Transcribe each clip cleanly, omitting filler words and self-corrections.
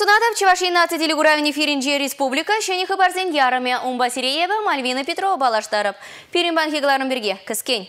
Сунатов Чувашия наци уровень Ференджи Республика шені хабарзен ярыме Умба Сиреева Мальвина Петрова балаштарып. Перембан хегларын берге кіскен.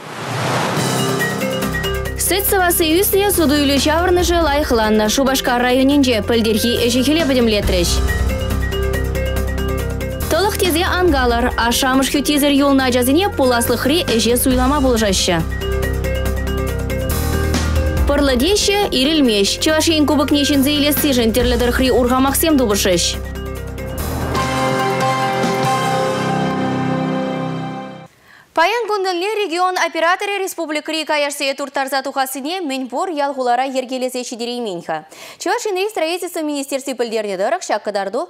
Сетсова союзне судуйлы шавырныжы лайықланны. Шубашкар районинже пілдерхи эжекеле бідімлетріш. Толық тезе ангалар, ашамыш хүтезір юлна жазыне пуласлықри эже суйлама болжашы. Парладеща ирилмеш. Чувашин кубок нешін зейлесі жентерлідір хри урғамақсем дубышыш. Паян күнділі регион операторы республикари каяшсые туртарза тухасыне менбор ялғулара ергелесе шидерейменха. Чувашин строительство министерстве пілдерде дырық шақ кадарду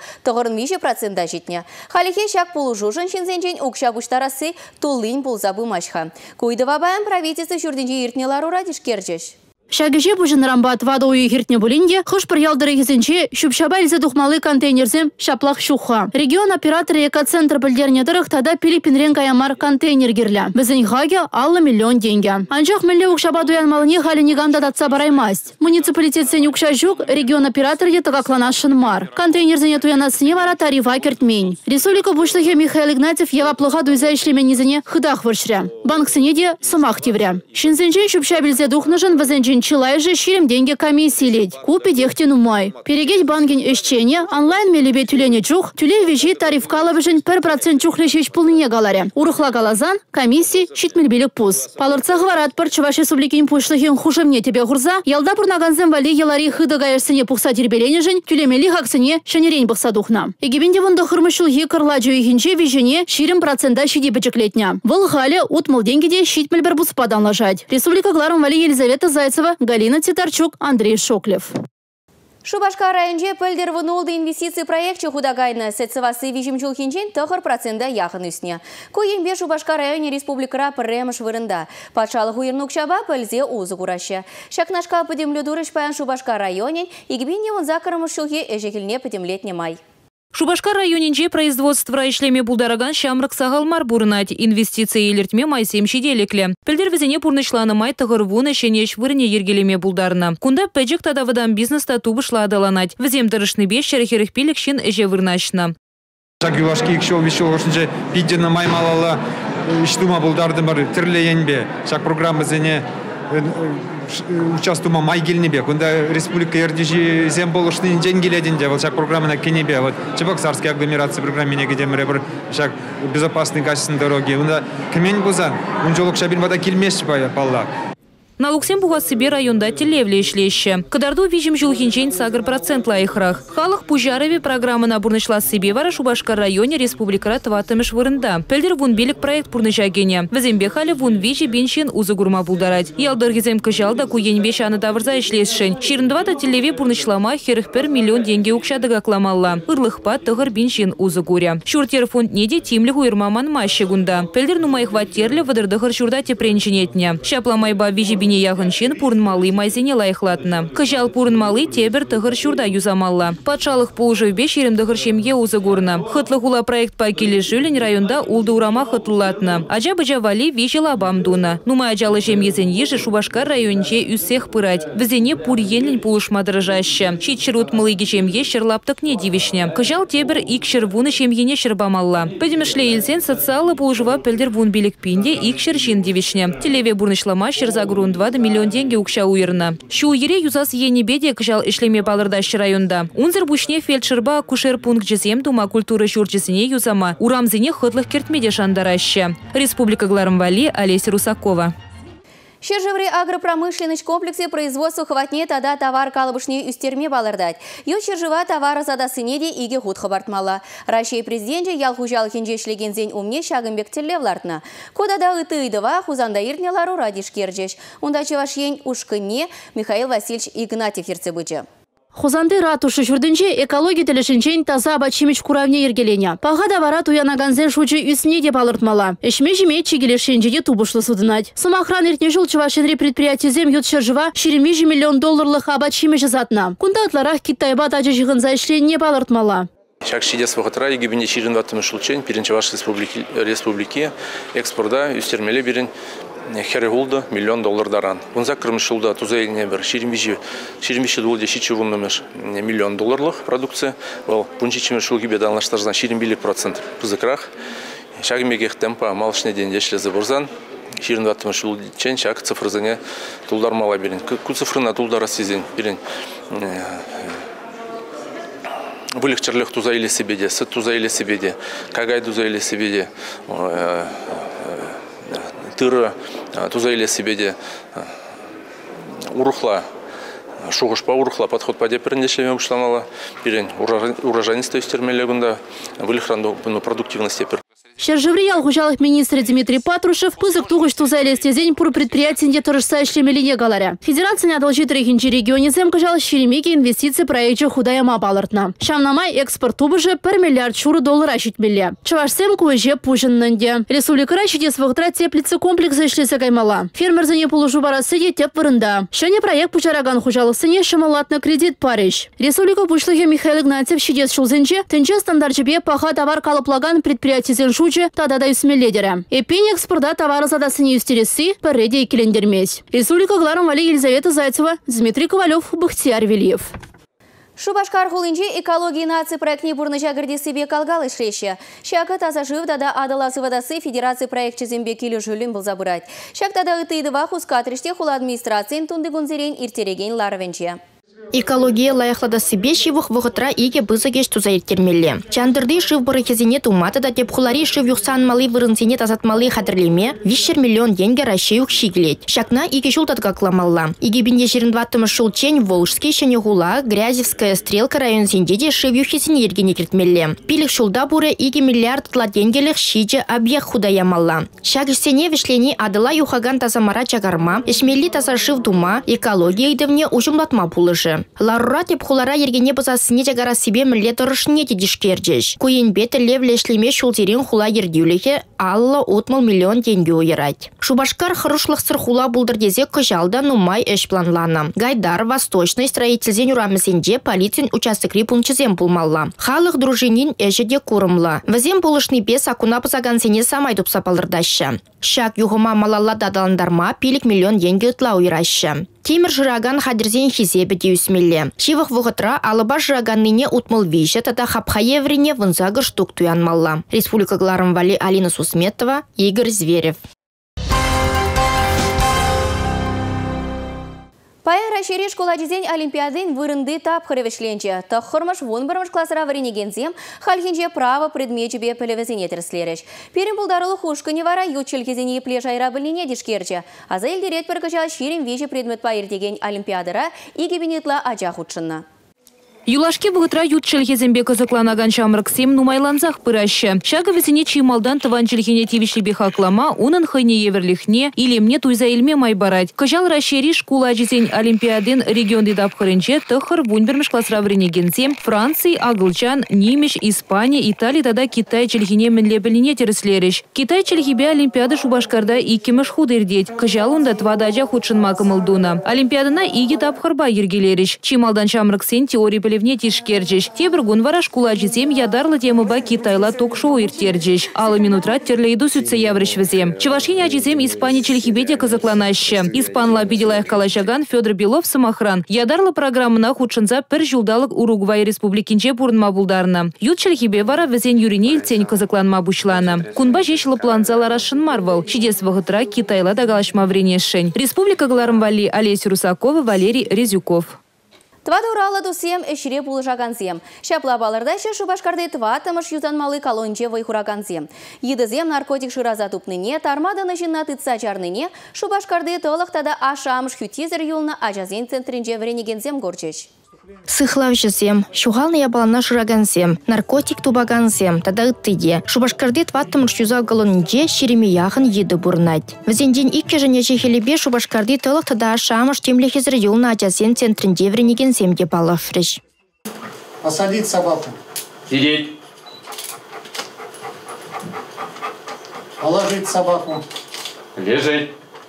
90% жетіне. Халихе шақ полужу жыншынзенжен укша бұштарасы тулын бұлзабы машха. Куйдыва баян правительство жүрдінже ертнелар урадиш кержеш. Шагиже бужын рамбат вада уйы хиртне булинде, хыш бір ялдыры хизенче, шубшаба илзе духмалы контейнерзем шаплах шуха. Регион операторы экоцентр пілдерне дырық тада Пилиппин каямар контейнер гирля. Бізін хаге аллы миллион деньги. Анчах милле укшаба дуянмалыне хали негамда татса бараймасть. Муниципалитет сен укша жук, регион операторы тагакланашын мар. Контейнерзене туянасыне вара тарифа кертмень. Республика бушлыхе Михаил Игнатьев ева плыха дуйза ишлеменизене хыдах выршря. Банк сенеде сымах тевря. Шинзенче шубша билзе духнышын вазенчен чилай же ширим деньги комиссии ледь. Купи дехтину май. Перегеть банкин ищение, онлайн мелебе тюлене чух, тюле вижи тариф калабыжын 1% чухлешеш пулыне галаре. Урухла галазан, комиссии щитмельбелек пуз. Палырца говорят пар Чуваш республикин пушлыхин хушемне тебе гурза, ялда пурнаганзем вали елари хыда гаерсене пухса тербелене жень, тюлемели хаксене шанерень бахса духна. Егибенде вон хырмышыл екарладжу ихинче вижене ширим процента щиди бычеклетня. Волхале утмал деньги де щитмельбер буспадан ложать. Республика гларом вали Елизавета Зайцева, Галина Титарчук, Андрей Шоклев. Шубашкар районже пөлдер вынолды инвестиции проекте худагайны сетсывасы вижим чулхинчен 4% яхын үсіне. Көйенбе Шубашкар районе республикара пірремыш вырында. Патшалық уйырнук шаба пөлзе узы кураща. Шакнашка пыдемлю дурыш паян Шубашкар районен, игбенне он закарымыш шулхе эжекіліне пыдемлетне май. Шубашкар районинже производство ишлеме булдараган шамрак сагалмар бурнать. Инвестиции елертме майсем шиделекле. Пельдер везене пурнышланы май тығырвуны шенеш вырне ергелеме булдарна. Кунда пәджек тадавадан бизнеста тубышла адаланать. Везем дырышны беш шерехерих пилекшин эже вырнашна. Шагюлашки икшол вишол ошынче пиддена маймалала иштума булдарды бар тірлейенбе. Шак программа зене участвума май келнебе. Кунда республика ердежи зем болышны деньгелединде. Вот шак программана кенебе. Вот Чебоксарский агломерация программине гедемре бір шак безопасный качественной дороги. Кунда кемен бузан. Унжолок шабин вада келмешчі палла. На Луксембурга себе районда телевле ишлеще. Кадарду вижим жилхинчень сагр процент лайхрах. Халах пужарове программа набурнышла себе вара Шубашкар районе республикара тватымыш вырында. Пельдер вун белик проект пурнышагене. Вазембе хали вун вижи беншен узы гурма булдарать. Ялдыргизем кыжалда куенбе шаны давырза ишлесшен. Ширындвата телеве пурнышлама херхпер миллион деньги укшадыга кламалла. Ырлыхпа тыгыр беншен узы гуря. Шуртер фонд неде тимли гуирмаман майщегунда. Пельдер нумайх ваттерле вадырдыгыр шурда тепренченетне. Шапламайба вижи не ягыншин пурнмалы майзене лайхлатна. Кыжал пурнмалы тебер тыгыр шурда юзамалла. Патшалық полжы беш еремдыгыр шемге узы гурна. Хытлыгула проект пакелі жүлін районда улды урама хытлылатна. Ажа-быжа вали вежел абамдуна. Нумай ажалы шемгезен ежі Шубашкар районче үссех пырать. Візене пур енлін пулышма дырыжаща. Шитшырут мылыги шемге шырлаптық не дивишне. Кыжал тебер икшыр вуны шемгене шырбамалла. Пөдімішле елсен социалы полжыва пөлдер вун билік пинде икшыр жин дивишне. Телеве бурнышлама шырзагрун 2 миллион деньги укша уйырна. Шу ере юзас енебеде кыжал ишлеме балырдащы районда. Унзыр бушне фельдшерба кушер пункт жезем тума культура шурчесіне юзама. Урамзене хытлых кертмеде шандараща. Республика Гларамвали, Олеся Русакова. Шержеврей агропромышленность комплексе производства хватне тада товар калыбышне үстерме балырдать. Ю шержева товара задасынеде иге худ хабартмала. Рашей президенте ялхужал хенжешлеген зен умне шагымбек телевлартна. Кодада ытыйдыва хузанда иртнелару радиш керджеш. Унда чевашен ушкыне Михаил Васильевич Игнатьев ерцебычы. Хозанды ратушы жүрдінше экология тілішінчен таза бачимич куравне ергеленя. Пағада барат уянаганзен шучы үсіне деп алыртмала. Эшме-жеме чегелешенжеде тубышлы судынать. Самохран иртне жыл Чувашенри предприятиезем ют шержыва 4 миллион долларлық абачиме жазатна. Кунда атларах Китайба тажы жығынза ішленне балыртмала. Шакшидес вахатра егибине ширин ваттымы шулчен, перенче вашей республики экспорта, үстермеле берен херегулда $1 миллион даран. Он закрымыш жылда тузайліне бір 25 долларда шичи вуннымыш $1 миллион продукция. Ол пунчичимер шулги беданлаштарзан 20% пузыкрах. Шагмегех темпа малышне ден дешлезе бурзан. 20 шул чен шаг цифрзане тулдар мала берин. Ку цифрына тулдара сезен берин. Вылегчерлех тузайле себеде, сыт тузайле себеде, кагай тузайле себеде, тыры тузайле себеде, урухла, шуғышпа урухла подход по деперендешевем шламала, берин урожайность истермелегунда, вылегранду продуктивности. Шержеври ялгужалых министр Дмитрий Патрушев пызык тугыш тузайле стезень пур предприятиенде тұрышса ишлемелине галаря. Федерация надолжит регинчи регионе земкажал шеремеки инвестиции проекте худаяма балартна. Шамнамай экспорт тубыжы $1 миллиард доллара щитмеле. Чавашсем куэже пужиннанде. Республика ращитес вахтра теплицы комплекса ишлесе каймала. Фермер за не полужу барасыде теп вырында. Шане проект пучараган хужалых сыне шамалатна кредит париж. Республика пучлыхе Михаил Игнатьев щидес шулзенче тенче стандарчебе паха товар калаплаган предприятиесен тада юсмеледера. Эпень экспорта товара задасыне юстересы пареде килендермесь. Республика Гларом Вали Елизавета Зайцева, Дмитрий Ковалев, Бахтияр Вильев. Шубашкар хулинче экологии нации проектне бурныжа гырде себе калгал ишреші. Шака таза жив дада адаласы вадасы федерации проект чезембе келі жүлін бұл забырать. Шак тада ытыйдыва хускатрыште хул администрациян тунды гунзерен иртереген ларвенче. Экология лайықлада себе шивых вғытра иге бызыгеш тузайыртермелі. Чандырды шив бұры кезіне туматы да деп хулари шив юқсанмалы вырынсене тазатмалы қадірлеме 5 миллион денге рашеюк шиглет. Шакна иге шул татгакламалла. Иге бінде 22 шул чень Волжский шене хула Грязевская стрелка район сендеде шив юхесіне ергене кертмелі. Пилік шулда бұры иге миллиард тла денгелік шиже объект худаямалла. Шак сене вишлени адыла юхаган тазамара чагарма, эшмелли таза шив дума, экология идывне ужымлатма пулыжы. Ларура теп хулара ергене базасыне жагара себе міле тұрышыне тедішкердеш. Куен беті левле шлеме шултерен хула ердеуліге алла $1 миллион тенге ойырать. Шубашкар хорошлықсыр хула бұлдырдезе күжалда нумай эш планлана. Гайдар восточный строительзен урамызенде полицин участокри пунчызен пулмалла. Халық дружинин эжеде курымла. Вазен полышный бес акуна пызагансене самай тупса палырдаща. Шак юғыма малалла дадаландарма пилік $1 миллион тенге ұтла ойыраща. Темір жыраган хадырзен хизебе деюсмелле. Шивых вғытра алыба жыраганныне утмыл виже тата хапха еврине вынзагы штук туянмалла. Республика Гларом Вали Алина Сусметова, Игорь Зверев. Паяра шере школа дизень олимпиадын вырынды тап хырывешленче. Тахырмыш вон бірмыш классыра варенегензем, халхинче право предметчебе пілевезіне терслереш. Перін бұлдарылы хушкыне вара ютчел кезіне плеш айра біліне дешкерче. Аза елдерет біргіжа шерін вежі предмет пайыр деген олимпиадыра игебенетла ажа худшынна. Юлашке вғытра ютчел хезембе кызыкланаган шамрыксем нумайланзах пыраща. Шага везіне чималдан тыван челхене тивишлебе хаклама, унын хайне еверлихне, илемне туйза илме майбарать. Кажал рашери шкула жезень олимпиадын регион дедап хырынче тыхыр вунбермеш классра вренегенсем Франции, Аглчан, Нимеш, Испания, Италия тада Китай челхене менлебелине терслереш. Китай челхебе олимпиада шубашкарда икемеш худырдеть. Кажал унда твадажа худшынма кымылдуна. Олимпиадына иги тапхырба ергелереш. Чималдан шамрыксен теория в тишкерджиш. Тебргун вара шкула жезем ядарлы темыба Китайла ток-шоу иртерджиш. Алы минутра терлейду сүтсе яврыш везем. Чевашиня жезем Испания челхибеде кызыкланаще. Испанла биделаях калашаган Федор Белов самохран. Ядарлы программына худшынза пір жылдалық Уругвай республикинче бурнма булдарна. Ют челхибе вара везен юрине илтсен кызыкланма бушлана. Кунба жешлы планзалара шынмарвал. Шидес вғытра Китайла дагалашма вренешень. Республика Гларом Вали Олеся Русакова, Валерий Резюков. Твады урала дусем эшире булыжаганзем. Шапла балырдайшы Шубашкарды тватымыш ютанмалы колонче вайхураганзем. Едізем наркотик шыраза тупныне, тармаданы жинна тытса чарныне, Шубашкарды толықтада ашамыш хютезер юлна ажазен центринже вренегензем горчеш. Сыхлав жезем, шуғалны ябалана шыраганзем, наркотик тубаганзем, тада ыттыге. Шубашкарды тваттымыш юза галонынже шереме яғын еді бурнать. Візенден икке және жехелебе Шубашкарды толық тада ашамыш темлехезір юлна ажазен центринже вренегензем де балафреш. Посадить собаку. Сидеть. Положить собаку. Лежать.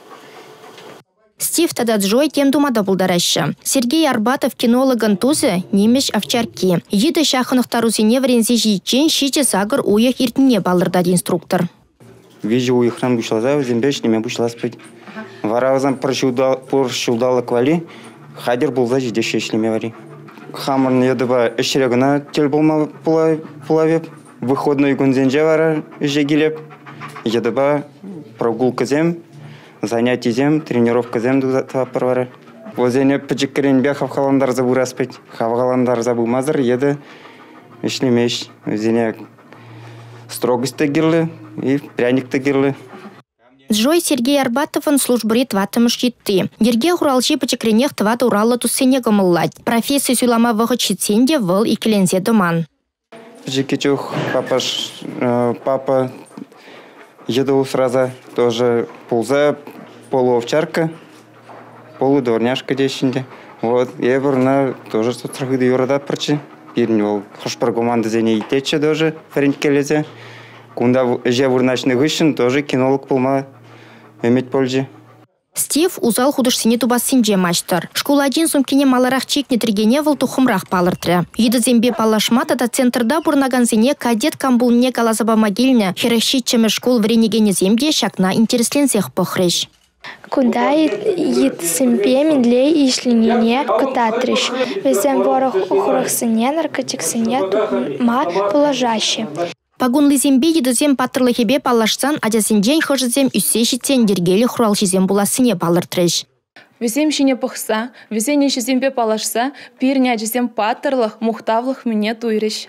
Стив тада джой тем думада булдараща. Сергей Арбатов кинологан тузе немеш овчарки. Еді шахынықтару сене врензе жийтчен шиче сагыр уях иртіне балырдад инструктор. вижу уйхран бушлаза, зембеш неме бушласпыть. Варавазан поршулдалы квали, хадер булза жидеше ишлеме вари. Хамырн едіба ішрегіна тел болма пулавеп, выходной гунзенже вара жегелеп, едіба прогулка зем, занятий зем, тренировка зем дұзатапыр вара. Возене пычеккерен бе хавхаландар забураспыть. Хавхаландар забумазыр еді ішлемеш. Возене строгость тегірлі и пряник тегірлі. Джой Сергей Арбатовын службырит ватымыш етті. Ерге құралши пычекренех тват ураллы туссене гымыллать. Профессия сюлама вғыт шитсенде выл икелензе думан. Пычекечух папа еду сразу тоже пулза полуовчарка, полудворняшка дешінде. Вот, ебірна тоже сотрахыды юрада прычы. Пирни ол хошпар команда зене итече тоже френкелезе. Кунда же вурначный гышын тоже кинолог пулма иметь пользы. Стив узал художсыне тубасынже маштар. Школа один сумкине маларах чекне тригене выл тухымрах палыртры. Еді зембе палашмата да центрда бурнаганзыне кадет камбулне калазаба могильня херещитчеме школ вренегене земде шакна интересленсех похрещ. Куда ит зембе менлей ишленене кататрыш. Везем ворох ухрахсыне наркотиксыне тухма положаще. Пагунлы зембе едізем патырлыхебе палашсан, адясынден хыжызем үссешітен дергелі хуралшызем буласыне палыртрыш. Везем шине пықса, везене шызембе палашса, пирне адясем патырлых, мухтавлых мне туйрыш.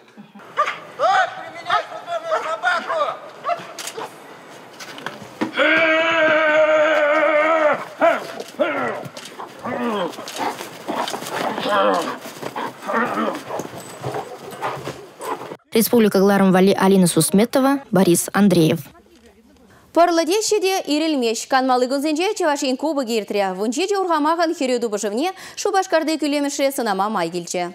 Республика Гларамвали Алина Сусметова, Борис Андреев. Парладешеде ирелмеш канмалы гунзенже Чавашин кубы гиртря. Вунчеде ургамаган хирюду божевне Шубашкарды күлемеше сынама майгилче.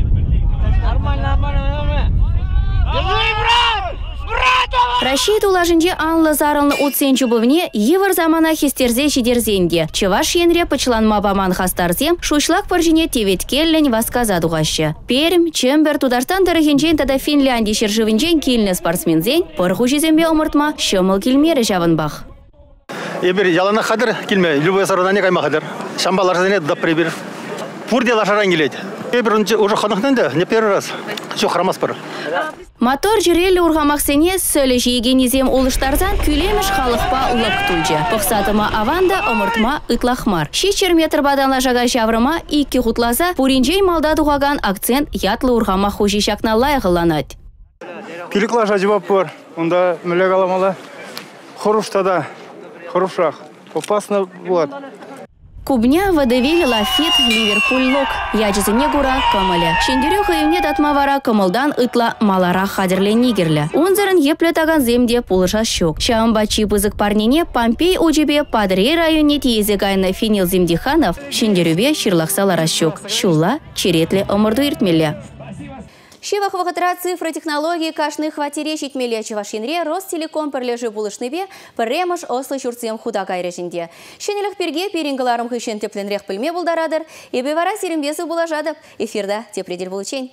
Рашид улажынде анлы зарылны утсен чубывне евар замана хистерзе шидерзенде. Чеваш енре пычланма баман хастарзем шушлак паржине теветкеллен васказа дугаще. Перм, Чембер, Тудартан дырыхенчен тада Финляндия шержывенчен килне спортсмензен пырхужизембе омыртма шымыл килмері жавынбах. Ебір ялана хадыр келме, любой сарудане кайма хадыр. Шамбалар зене да прибір. Пурде лашаран келеді. Ебір уже ханахненде, не первый раз. Все храмас пыр. Мотор жүрелі урғамақсене сөлі жейгенезем олыштарзан күлеміш халықпа улап күтілже. Пықсатыма аванда омыртма ытлахмар. 6 метр баданла жага жаврыма 2 құтлаза пуринжей малда дуғаган акцент ятлы урғамақ хужи шакна лайғыланат. Пиликлаша жібап бар. Онда мүлек аламала. Хорушта хорошах. Опасно болады. Кубня Водевиль, Лафит, Ливерпуль, Лок. Яджизыне гура камыля. Шендерю хыйымне татмавара камылдан ытла малара хадерле нигерле. Унзырын еплетаган земде пулыша щук. Шамбачи бызык парнине Помпей ужебе Падре районе тиезе гайна Финил Земдиханов шендерюбе ширлахсалара щук. Шула черетле омырду иртмеле. Шивах вахатра цифры технологии кашны хватире щитмеле Чавашинре Ростелеком перлежи булышныбе премыш ослы шурцем худа кайрешинде. Шенелых перге перингаларым хыщен тепленрех пыльме булдарадыр, и бевара серембесы булажадып. Эфирда тепредер булычень.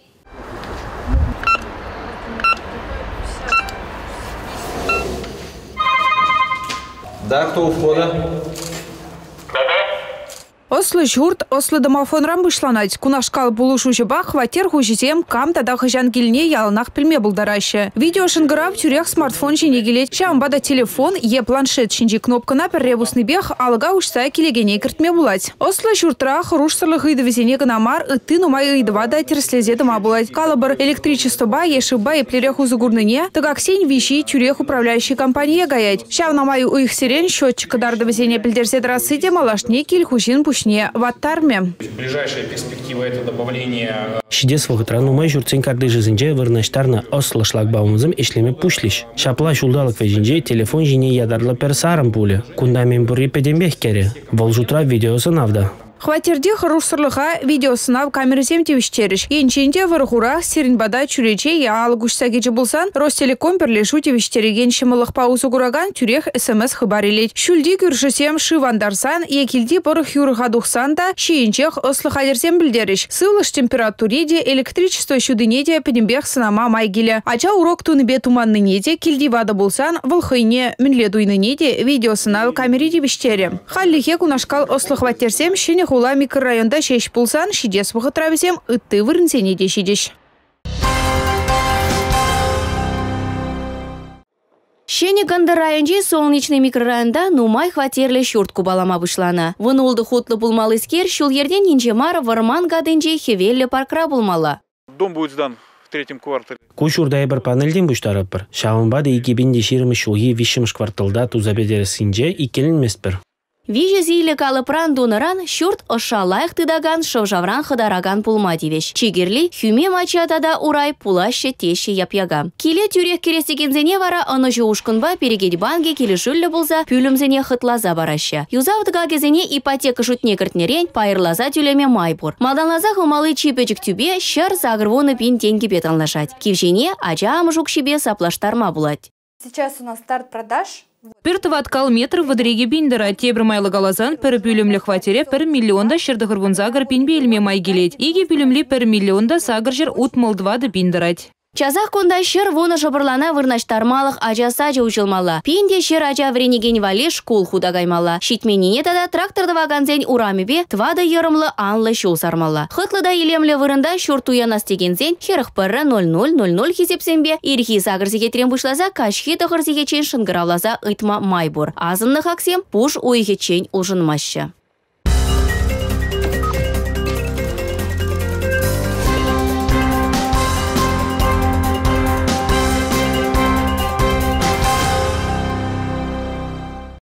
Да, кто у входа? Ослы журт, ослы домофонрам вышланать. Кунашкал булушучы бах, хватер хужизем, кам тада хыжан килне ялынах пельме булдараще. Видео шынгырап тюрех смартфон жіне келет. Шамбада телефон, е планшет шинжи кнопкана перребусный бех, алга ушсай келегене кіртме булать. Ослы журтрах рушсырлых ыдывезене гынамар, ыты нумай ыдывада терслезе дома булать. Калабыр электричество ба, ешыба и плереху загурныне, тагаксень вещи тюрех управляющей компании гаять. Шав намаю у их сирен счетчика дардовезене пельдерзе драсыде малашне кильхужин пуш в Аттарме. Ближайшая перспектива это добавление. Шидес вахтрану май журцин карды жизынже вырнаштарна ослы шлагбаумызым ишлеме пушлиш. Шапла шулдалык вежинже телефон жине ядарлы персарым пуле. Кундамен бурри педембех кере. Волжутра видеосы навда. Хватерде хырушсырлыға видеосынав камерасем тевіштеріш. Енченде вырғура Серенбада чүрече яалы күшсагечі болсан, Ростелеком бірлешу тевіштереген шымылық паузы құраған түрек СМС хыбарелет. Шүлді күршісем шывандарсан, екілді бұрық юрыға дұқсан да, шейінчех ыслық адерсем білдеріш. Сывлыш температуреде электричество шүдінеде пенембех сынама майгелі. Ача урок туныбе туманныneде келді вады болсан, вылхыйне мінледуйныneде видеосынав камере тевіштері. Халлихе кунашкал ыслық ваттерсем шене хула микрорайонда шеш пулсан, шидес вғытравесем ытты вырынсене де шидеш. Шене Гандар районжи солнечный микрорайонда нумай хватерлі шуртку балама бұшлана. Вынолды хутлы булмалы скер шул ерден инжемар варман гаденже хевеллі паркра булмала. Дом будет сдан в третьем квартале. Кушурдай бір панельден бұштарып бір. Шағынбады 2020 жылғы 5 кварталда тузабедерісінже икеленмеспір. Виже зейлі калыпран доныран шурт оша лайық тыдаган шовжавран хыдараган пулма девеш. Чигерли хюме мачатада урай пулаще теші япяга. Келе тюрек керестегензене вара оны жоушкынба перегед банге келешүлі болса пүлімзене хытлаза бараща. Юзавдыга кезене ипотека шутне кіртнерен пайырлаза тюлеме майбур. Малданлаза хымалы чипечік тюбе шар загырвоны пин тенге бетанлашать. Кивжене ача амжук шибе саплаштарма булать. Сейчас у нас старт продаж. Пертоваткал метр в дреге биндера. Тебр майлы галазан пер пюлемлі хватере пер миллионда шердығырвын загыр пинбелме майгелет. Иге пюлемлі пер миллионда сагыр жер утмалдвады биндерать. Чазах конда шер воны жабырлана вырнаштармалық ажаса жаучылмала. Пинде шер ажа вренеген вале школ худагаймала. Шитменіне тада тракторды ваганзен урамебе твады ерымлы анлы шоу сармала. Хытлыда елемлі вырында шуртуяна стегензен херх пырра 0000 хесепсенбе ирхи сагыр зекетрен бұшлаза кашхи тұғыр зекечен шынгыравлаза ытма майбур. Азынны хаксем пуш ойхечен ұжынмашы.